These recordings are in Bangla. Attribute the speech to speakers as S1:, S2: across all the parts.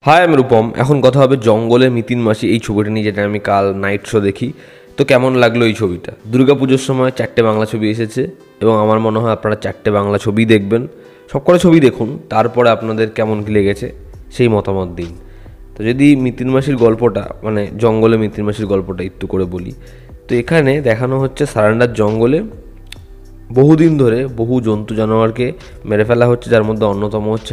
S1: হাই আমি রূপম। এখন কথা হবে জঙ্গলে মিতিন মাসি এই ছবিটা নিয়ে, যেটা আমি কাল নাইট শো দেখি। তো কেমন লাগলো এই ছবিটা? দুর্গাপুজোর সময় 4টে বাংলা ছবি এসেছে এবং আমার মনে হয় আপনারা 4টে বাংলা ছবি দেখবেন। সবকটা ছবি দেখুন, তারপরে আপনাদের কেমন কী লেগেছে সেই মতামত দিন। তো যদি মিতিন মাসির গল্পটা, মানে জঙ্গলে মিতিন মাসির গল্পটা একটু করে বলি, তো এখানে দেখানো হচ্ছে সারান্ডার জঙ্গলে বহুদিন ধরে বহু জন্তু জানোয়ারকে মেরে ফেলা হচ্ছে, যার মধ্যে অন্যতম হচ্ছে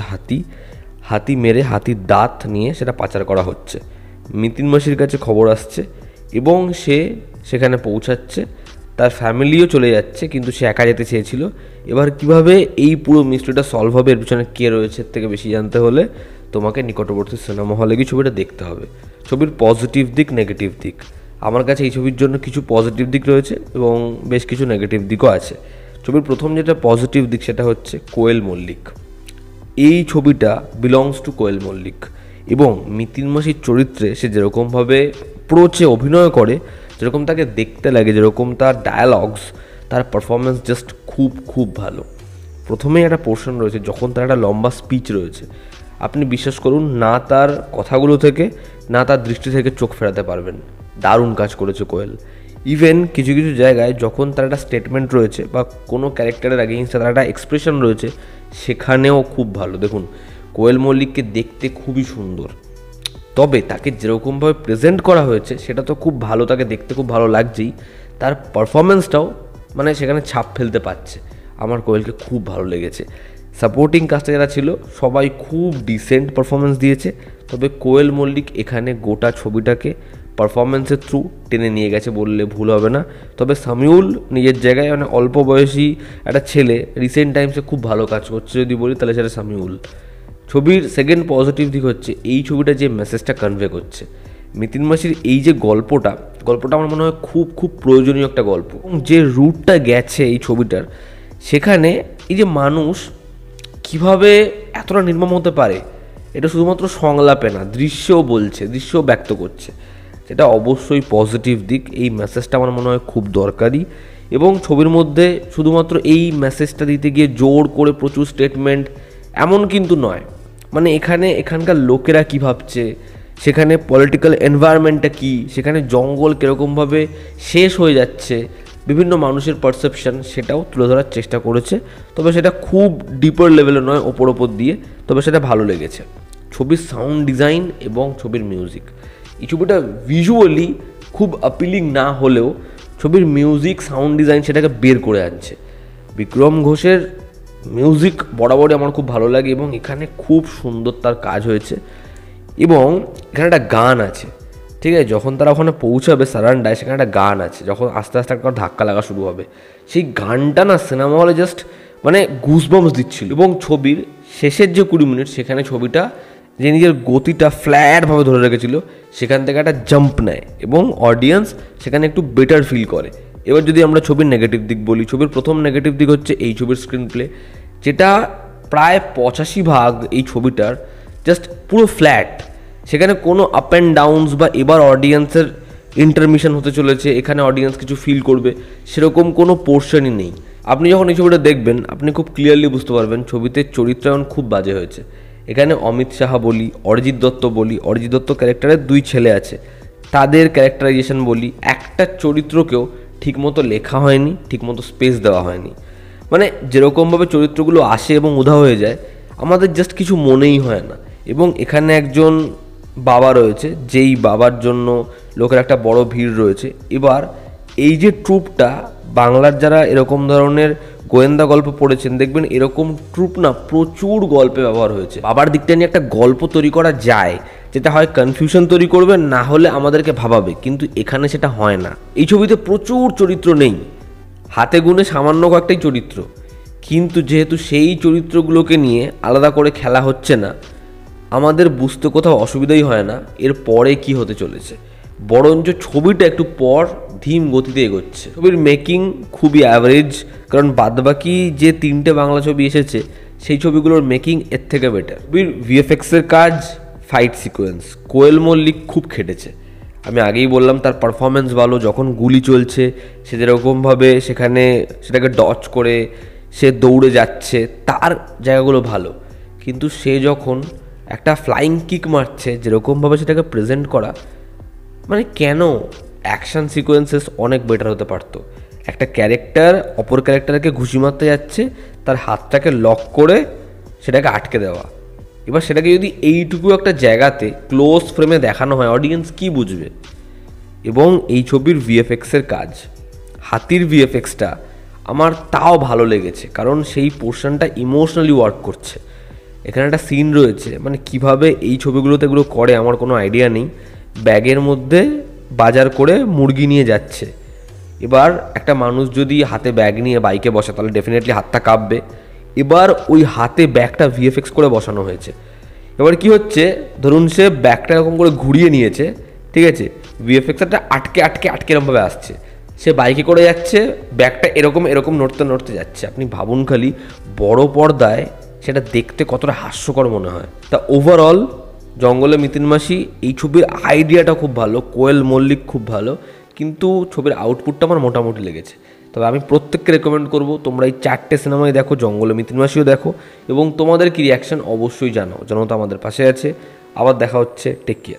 S1: হাতি মেরে হাতির দাঁত নিয়ে সেটা পাচার করা হচ্ছে। মিতিন মাসির কাছে খবর আসছে এবং সে সেখানে পৌঁছাচ্ছে, তার ফ্যামিলিও চলে যাচ্ছে, কিন্তু সে একা যেতে চেয়েছিল। এবার কিভাবে এই পুরো মিস্ট্রিটা সলভ হবে, এর পিছনে কে রয়েছে এর থেকে বেশি জানতে হলে তোমাকে নিকটবর্তী সিনেমা হলে গিয়ে ছবিটা দেখতে হবে। ছবির পজিটিভ দিক, নেগেটিভ দিক, আমার কাছে এই ছবির জন্য কিছু পজিটিভ দিক রয়েছে এবং বেশ কিছু নেগেটিভ দিকও আছে। ছবির প্রথম যেটা পজিটিভ দিক সেটা হচ্ছে কোয়েল মল্লিক। এই ছবিটা বিলংস টু কোয়েল মল্লিক এবং মিতিন মাসির চরিত্রে সে যেরকমভাবে প্রোচে অভিনয় করে, যেরকম তাকে দেখতে লাগে, যেরকম তার ডায়ালগস, তার পারফরমেন্স জাস্ট খুব ভালো। প্রথমেই একটা পোর্শন রয়েছে যখন তার একটা লম্বা স্পিচ রয়েছে, আপনি বিশ্বাস করুন না তার কথাগুলো থেকে না তার দৃষ্টি থেকে চোখ ফেরাতে পারবেন। দারুণ কাজ করেছে কোয়েল। ইভেন কিছু কিছু জায়গায় যখন তার একটা স্টেটমেন্ট রয়েছে বা কোনো ক্যারেক্টারের এগেইনস্টে তার একটা এক্সপ্রেশন রয়েছে, সেখানেও খুব ভালো। দেখুন, কোয়েল মল্লিককে দেখতে খুবই সুন্দর, তবে তাকে যেরকমভাবে প্রেজেন্ট করা হয়েছে সেটা তো খুব ভালো, তাকে দেখতে খুব ভালো লাগছেই, তার পারফরমেন্সটাও মানে সেখানে ছাপ ফেলতে পারছে। আমার কোয়েলকে খুব ভালো লেগেছে। সাপোর্টিং কাস্টে যারা ছিল সবাই খুব ডিসেন্ট পারফরমেন্স দিয়েছে, তবে কোয়েল মল্লিক এখানে গোটা ছবিটাকে পারফরমেন্সের থ্রু টেনে নিয়ে গেছে বললে ভুল হবে না। তবে সামিউল নিজের জায়গায়, মানে অল্প বয়সী একটা ছেলে, রিসেন্ট টাইমসে খুব ভালো কাজ করছে যদি বলি তাহলে সেটা সামিউল। ছবির সেকেন্ড পজিটিভ দিক হচ্ছে এই ছবিটা যে মেসেজটা কনভে করছে। মিতিন মাসির এই যে গল্পটা আমার মনে হয় খুব প্রয়োজনীয় একটা গল্প। যে রুটটা গেছে এই ছবিটার, সেখানে এই যে মানুষ কিভাবে এতটা নির্মম হতে পারে, এটা শুধুমাত্র সংলাপে না, দৃশ্যও বলছে, দৃশ্যও ব্যক্ত করছে, সেটা অবশ্যই পজিটিভ দিক। এই মেসেজটা আমার মনে হয় খুব দরকারি এবং ছবির মধ্যে শুধুমাত্র এই মেসেজটা দিতে গিয়ে জোর করে প্রচুর স্টেটমেন্ট এমন কিন্তু নয়। মানে এখানকার লোকেরা কী ভাবছে, সেখানে পলিটিক্যাল এনভায়রনমেন্টটা কী, সেখানে জঙ্গল কীরকমভাবে শেষ হয়ে যাচ্ছে, বিভিন্ন মানুষের পারসেপশন, সেটাও তুলে ধরার চেষ্টা করেছে। তবে সেটা খুব ডিপার লেভেলে নয়, ওপর দিয়ে, তবে সেটা ভালো লেগেছে। ছবির সাউন্ড ডিজাইন এবং ছবির মিউজিক, এই ছবিটা ভিজুয়ালি খুব অ্যাপিলিং না হলেও ছবির মিউজিক, সাউন্ড ডিজাইন সেটাকে বের করে আনছে। বিক্রম ঘোষের মিউজিক বরাবরই আমার খুব ভালো লাগে এবং এখানে খুব সুন্দর তার কাজ হয়েছে। এবং এখানে একটা গান আছে, ঠিক আছে, যখন তারা ওখানে পৌঁছাবে সারান্ডায়, সেখানে একটা গান আছে, যখন আস্তে আস্তে একটা ধাক্কা লাগা শুরু হবে, সেই গানটা না সিনেমা হলে জাস্ট মানে গুজবাম্পস দিচ্ছিল। এবং ছবির শেষের যে 20 মিনিট, সেখানে ছবিটা যে নিজের গতিটা ফ্ল্যাটভাবে ধরে রেখেছিল, সেখান থেকে একটা জাম্প নেয় এবং অডিয়েন্স সেখানে একটু বেটার ফিল করে। এবার যদি আমরা ছবির নেগেটিভ দিক বলি, ছবির প্রথম নেগেটিভ দিক হচ্ছে এই ছবির স্ক্রিন প্লে, যেটা প্রায় 85% এই ছবিটার জাস্ট পুরো ফ্ল্যাট। সেখানে কোনো আপ অ্যান্ড ডাউনস বা এবার অডিয়েন্সের ইন্টারমিশন হতে চলেছে, এখানে অডিয়েন্স কিছু ফিল করবে, সেরকম কোনো পোর্শনই নেই। আপনি যখন এই ছবিটা দেখবেন, আপনি খুব ক্লিয়ারলি বুঝতে পারবেন ছবিতে চরিত্রায়ন খুব বাজে হয়েছে। এখানে অমিত সাহা বলি, অরিজিৎ দত্ত বলি, অরিজিৎ দত্ত ক্যারেক্টারের 2 ছেলে আছে, তাদের ক্যারেক্টারাইজেশন বলি, একটা চরিত্রকেও ঠিকমতো লেখা হয়নি, ঠিকমতো স্পেস দেওয়া হয়নি। মানে যেরকমভাবে চরিত্রগুলো আসে এবং উধাও হয়ে যায়, আমাদের জাস্ট কিছু মনেই হয় না। এবং এখানে একজন বাবা রয়েছে, যেই বাবার জন্য লোকের একটা বড় ভিড় রয়েছে। এবার এই যে ট্রুপটা, বাংলার যারা এরকম ধরনের গোয়েন্দা গল্প পড়েছেন দেখবেন এরকম ট্রুপ না প্রচুর গল্পে ব্যবহার হয়েছে। বাবার দিকটা নিয়ে একটা গল্প তৈরি করা যায়, যেটা হয় কনফিউশন তৈরি করবে, না হলে আমাদেরকে ভাবাবে, কিন্তু এখানে সেটা হয় না। এই ছবিতে প্রচুর চরিত্র নেই, হাতে গুনে সামান্য কয়েকটাই চরিত্র, কিন্তু যেহেতু সেই চরিত্রগুলোকে নিয়ে আলাদা করে খেলা হচ্ছে না, আমাদের বুঝতে কোথাও অসুবিধাই হয় না এর পরে কি হতে চলেছে, বরঞ্চ ছবিটা একটু পর ধীম গতিতে এগোচ্ছে। ছবির মেকিং খুবই অ্যাভারেজ, কারণ বাদবাকি যে 3টে বাংলা ছবি এসেছে সেই ছবিগুলোর মেকিং এর থেকে বেটার। ছবির ভিএফএক্সের কাজ, ফাইট সিকোয়েন্স, কোয়েল মল্লিক খুব খেটেছে। আমি আগেই বললাম তার পারফরমেন্স ভালো, যখন গুলি চলছে সে যেরকমভাবে সেখানে সেটাকে ডচ করে সে দৌড়ে যাচ্ছে, তার জায়গাগুলো ভালো, কিন্তু সে যখন একটা ফ্লাইং কিক মারছে, যেরকমভাবে সেটাকে প্রেজেন্ট করা, মানে কেন অ্যাকশান সিকোয়েন্সেস অনেক বেটার হতে পারতো। একটা ক্যারেক্টার অপর ক্যারেক্টারকে ঘুষি মারতে যাচ্ছে, তার হাতটাকে লক করে সেটাকে আটকে দেওয়া। এবার সেটাকে যদি এইটুকু একটা জায়গাতে ক্লোজ ফ্রেমে দেখানো হয়, অডিয়েন্স কি বুঝবে? এবং এই ছবির ভিএফএক্সের কাজ, হাতির ভিএফএক্সটা আমার তাও ভালো লেগেছে, কারণ সেই পোর্শনটা ইমোশনালি ওয়ার্ক করছে। এখানে একটা সিন রয়েছে, মানে কিভাবে এই ছবিগুলোতে এগুলো করে আমার কোনো আইডিয়া নেই। ব্যাগের মধ্যে বাজার করে মুরগি নিয়ে যাচ্ছে, এবার একটা মানুষ যদি হাতে ব্যাগ নিয়ে বাইকে বসে তাহলে ডেফিনেটলি হাতটা কাঁপবে। এবার ওই হাতে ব্যাগটা ভিএফএক্স করে বসানো হয়েছে। এবার কি হচ্ছে, ধরুন সে ব্যাগটা এরকম করে ঘুরিয়ে নিয়েছে, ঠিক আছে, ভিএফএক্সটা আটকে আটকে আটকে এরকমভাবে আসছে, সে বাইকে করে যাচ্ছে, ব্যাগটা এরকম এরকম নড়তে নড়তে যাচ্ছে। আপনি ভাবুন খালি বড় পর্দায় সেটা দেখতে কতটা হাস্যকর মনে হয়। তা ওভারঅল জঙ্গলে মিতিন মাসি এই ছবির আইডিয়াটা খুব ভালো, কোয়েল মল্লিক খুব ভালো, কিন্তু ছবির আউটপুটটা আমার মোটামুটি লেগেছে। তবে আমি প্রত্যেককে রেকমেন্ড করব তোমরা এই 4টে সিনেমাই দেখো, জঙ্গলে মিতিন মাসিও দেখো, এবং তোমাদের কি রিয়াকশন অবশ্যই জানাও। জনতা আমাদের পাশে আছে। আবার দেখা হচ্ছে, টেক কেয়ার।